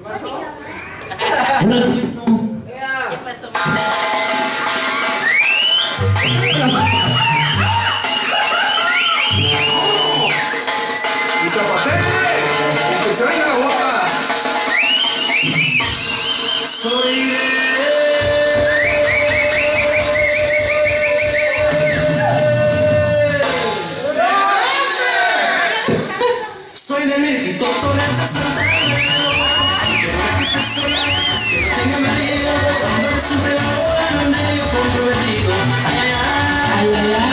¿Qué pasó? ¡Y zapatele! ¡Que se venga la boca! Soy de México, Torres de Santa Ana. Si no tengo marido, cuando estuve la hora no medio comprometido. Ay, ay, ay, ay, ay.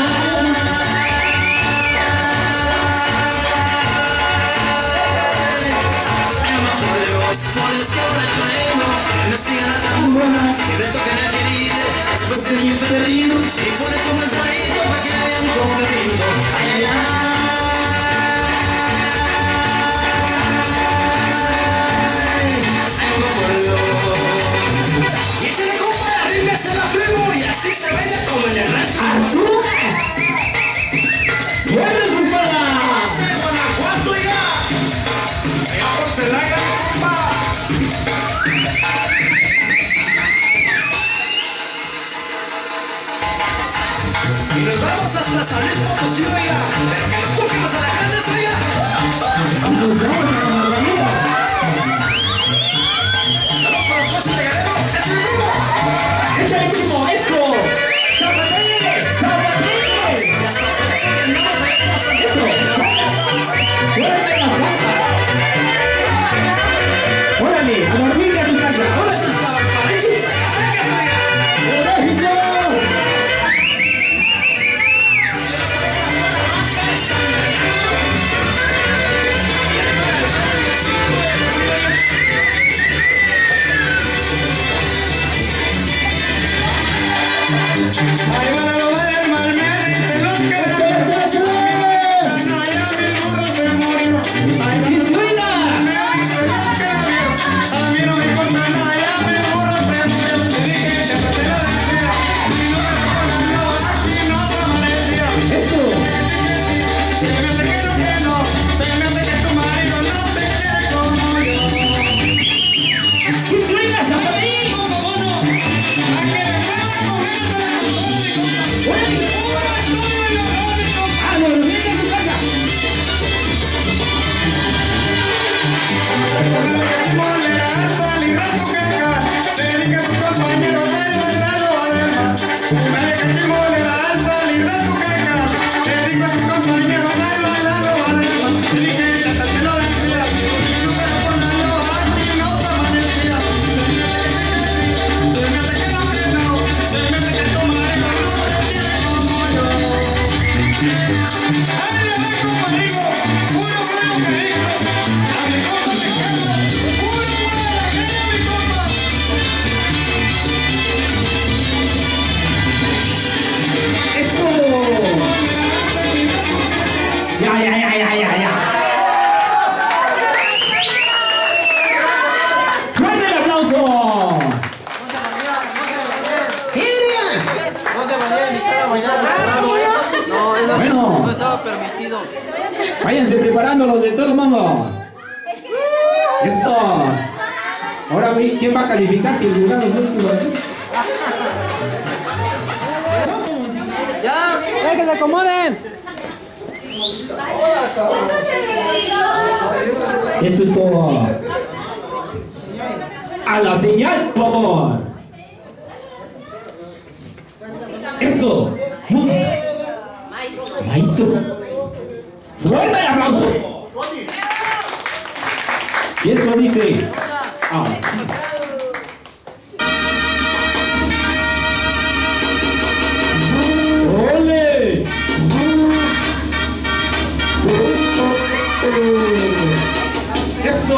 Flores que ahora trueno, me sigan a tambora, y reto que me quería, después que niño perdido, y pone como el traído para que me vean comprometido. Ay, ay, ay. Y échale compa, arrímese la primo, y así se baila como en el rancho. ¡Azúcar! ¡Buenas, compadre! ¡Hace Guanajuato ya! ¡Ya por Celaya, compa! Y nos vamos hasta San Luis Potosí, oiga, pero que los cúpimos a la grande soya. ¡Vamos, vamos, Margarita! Vamos con los pasos de Guerrero, échale primo. ¡Échale, primo! ¡Eso! ¡Zapatele! ¡Zapatele! Y hasta que le siguen, no nos vayamos a ¡Eso! ¡Órale las patas! ¡Órale! ¡A dormir a su casa! ¡Órale! ¡De México! Ahí van a lo del mal, me dicen los que allá mi burro se murió. Ahí van a lo del mal, me dicen los que a mí no me importa nada, ya mi burro se murió. Le dije, échate la decía, y no me recuerdan nada, aquí no se amanecía. ¡Eso! Se me hace que no, se me hace que tu marido no te quiere como yo. ¡Sí suena, Zapatele! Como bono, a que le pueda cogerse la consola de compa. ¡Órale! ¡A dormir a su casa! ¡Eso! ¡Ya, ya, ya, ya, ya, ya! ¡Fuerte el aplauso! ¡Adrián! No se valía ni para bailar. No, eso Bueno. no estaba permitido. Váyanse preparando los de todo mundo. ¡Eso! Ahora ve quién va a calificar si jugar los últimos. ¡Ya! ¡Que se acomoden! Eso es todo. A la señal, por favor. Eso. Música. Maestro. Fuerte el aplauso. Y eso dice. Así. ¡Ole! ¡Eso!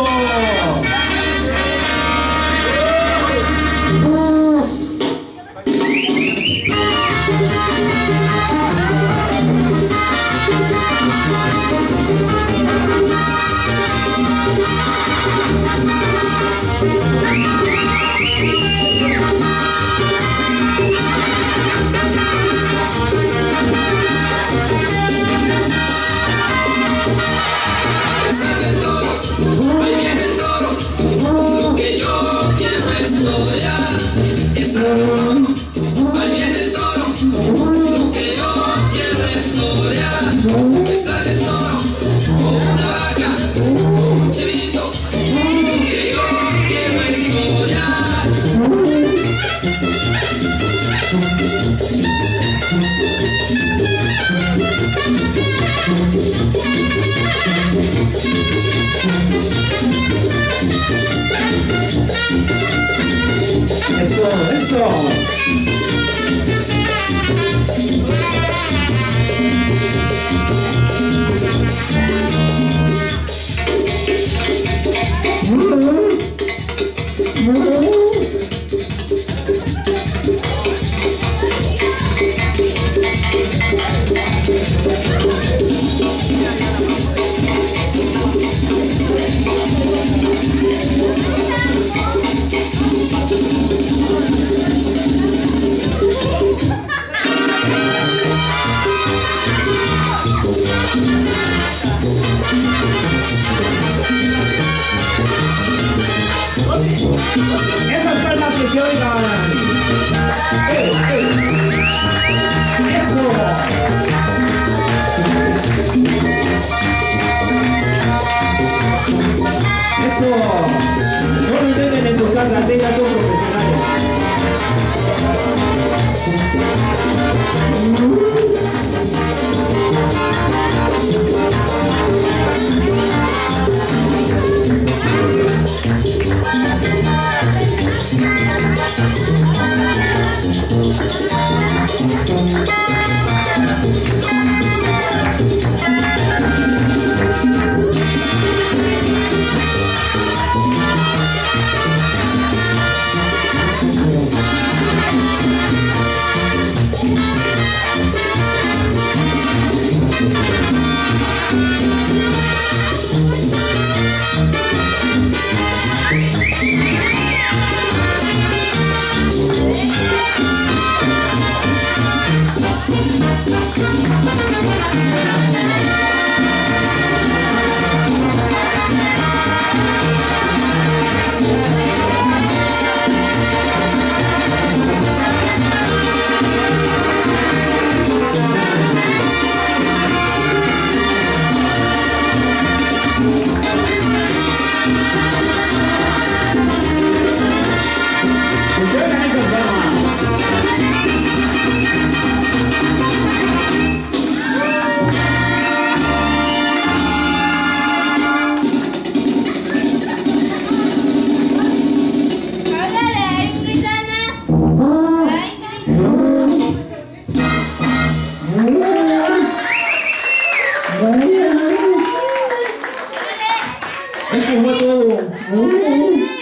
Eso fue todo.